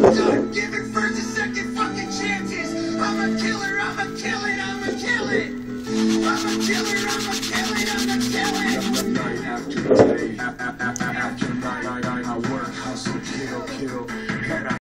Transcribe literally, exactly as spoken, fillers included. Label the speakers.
Speaker 1: I'm done giving first and second fucking chances. I'm a killer, I'm a killer.